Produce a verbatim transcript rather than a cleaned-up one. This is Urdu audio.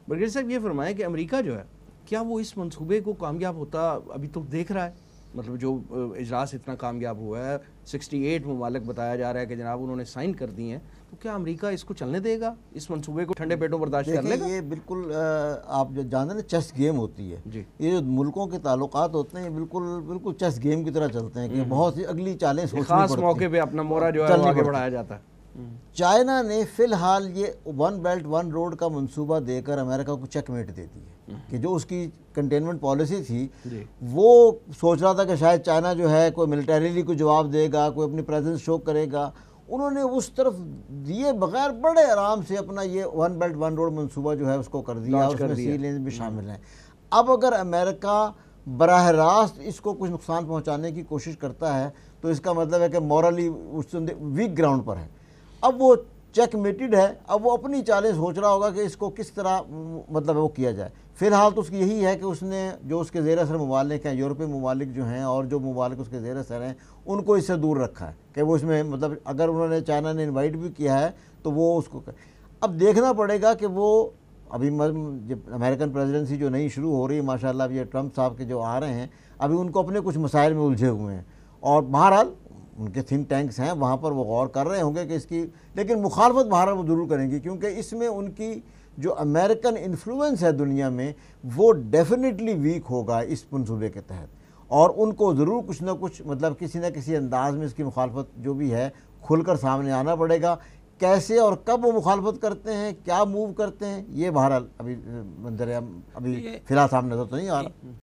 برگیڈ صاحب یہ فرمائیں کہ امریکہ جو ہے کیا وہ اس منصوبے کو کامیاب ہوتا ابھی تو دیکھ رہا ہے؟ مطلب جو اجلاس اتنا کامیاب ہوا ہے، سکسٹی ایٹ ممالک بتایا جا رہا ہے کہ جناب انہوں نے سائن کر دی ہیں، تو کیا امریکہ اس کو چلنے دے گا، اس منصوبے کو ٹھنڈے پیٹوں برداشت کر لے گا؟ یہ بالکل آپ جو جانتے ہیں چیس گیم ہوتی ہے، جی یہ جو ملکوں کے تعلقات ہوتے ہیں یہ بالکل بالکل چیس گیم کی طرح چلتے ہیں کہ بہت سی اگلی چالیں سوچنی پڑتی ہیں، خاص موقع پہ اپنا مورا جو ہے وہ آگے بڑھایا جاتا ہے۔ چائنا نے فی الحال یہ ون بیلٹ ون روڈ کا منصوبہ دے کر امریکہ کو چیک میٹ دے دی ہے کہ جو اس کی کنٹینمنٹ پالیسی تھی وہ سوچ رہا تھا کہ شاید چائنا جو ہے کوئی ملٹریلی کوئی جواب دے گا، کوئی اپنی پریزنس شو کرے گا، انہوں نے اس طرف دیے بغیر بڑے آرام سے اپنا یہ ون بیلٹ ون روڈ منصوبہ جو ہے اس کو کر دیا، اس میں سی لینز بھی شامل ہیں۔ اب اگر امریکہ براہ راست اس کو کچھ نقصان پہنچانے کی کوشش کرتا ہے تو اس کا مطلب ہے کہ مورلی اس ویک گراؤنڈ پر ہے، اب وہ چیک میٹڈ ہے، اب وہ اپنی چالیں سوچ رہا ہوگا کہ اس کو کس طرح مطلب وہ کیا جائے۔ فی الحال تو اس کی یہی ہے کہ اس نے جو اس کے زیر اثر ممالک ہیں، یورپی ممالک جو ہیں اور جو ممالک اس کے زیر اثر ہیں، ان کو اس سے دور رکھا ہے کہ وہ اس میں مطلب اگر انہوں نے چائنا نے انوائٹ بھی کیا ہے تو وہ اس کو اب دیکھنا پڑے گا کہ وہ ابھی امریکن پریزیڈنسی جو نئی شروع ہو رہی ہے ماشاءاللہ، اب یہ ٹرمپ صاحب کے جو آ رہے ہیں ابھی ان کو اپنے کچھ مسائل میں الجھے ہوئے ہیں، اور بہرحال ان کے تھنک ٹینکس ہیں وہاں پر وہ غور کر رہے ہوں گے کہ اس کی، لیکن مخالفت بہرحال وہ ضرور کریں گی کیونکہ اس میں ان کی جو امریکن انفلوئنس ہے دنیا میں وہ ڈیفینیٹلی ویک ہوگا اس منصوبے کے تحت، اور ان کو ضرور کچھ نہ کچھ مطلب کسی نہ کسی انداز میں اس کی مخالفت جو بھی ہے کھل کر سامنے آنا پڑے گا۔ کیسے اور کب وہ مخالفت کرتے ہیں، کیا موو کرتے ہیں، یہ بہرحال ابھی منظر ابھی فی الحال سامنے نظر تو نہیں آ رہا۔